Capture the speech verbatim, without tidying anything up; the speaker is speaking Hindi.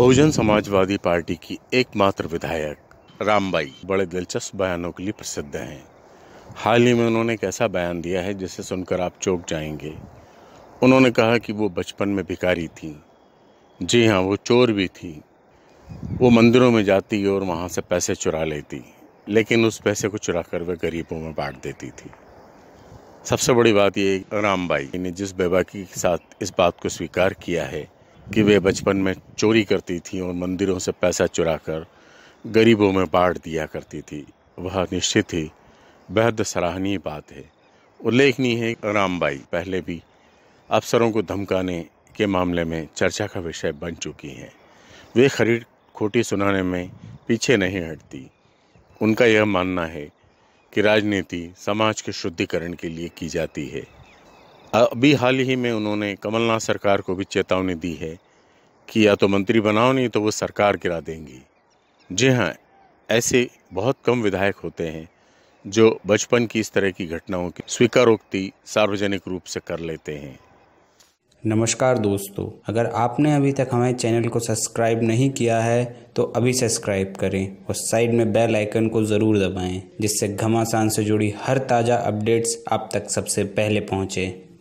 बहुजन समाजवादी पार्टी की एकमात्र विधायक रामबाई बड़े दिलचस्प बयानों के लिए प्रसिद्ध हैं। हाल ही में उन्होंने एक ऐसा बयान दिया है जिसे सुनकर आप चौंक जाएंगे। उन्होंने कहा कि वो बचपन में भिखारी थी। जी हाँ, वो चोर भी थी। वो मंदिरों में जाती और वहाँ से पैसे चुरा लेती, लेकिन उस पैसे को चुरा कर वे गरीबों में बांट देती थी। सबसे बड़ी बात ये, रामबाई ने जिस बेबाकी के साथ इस बात को स्वीकार किया है कि वे बचपन में चोरी करती थी और मंदिरों से पैसा चुराकर गरीबों में बांट दिया करती थी, वह निश्चित ही बेहद सराहनीय बात है। उल्लेखनीय है, रामबाई पहले भी अफसरों को धमकाने के मामले में चर्चा का विषय बन चुकी हैं। वे खरीद खोटी सुनाने में पीछे नहीं हटती। उनका यह मानना है कि राजनीति समाज के शुद्धिकरण के लिए की जाती है। अभी हाल ही में उन्होंने कमलनाथ सरकार को भी चेतावनी दी है कि या तो मंत्री बनाओ, नहीं तो वो सरकार गिरा देंगी। जी हाँ, ऐसे बहुत कम विधायक होते हैं जो बचपन की इस तरह की घटनाओं की स्वीकारोक्ति सार्वजनिक रूप से कर लेते हैं। नमस्कार दोस्तों, अगर आपने अभी तक हमारे चैनल को सब्सक्राइब नहीं किया है तो अभी सब्सक्राइब करें और साइड में बेल आइकन को ज़रूर दबाएं, जिससे घमासान से जुड़ी हर ताज़ा अपडेट्स आप तक सबसे पहले पहुंचे।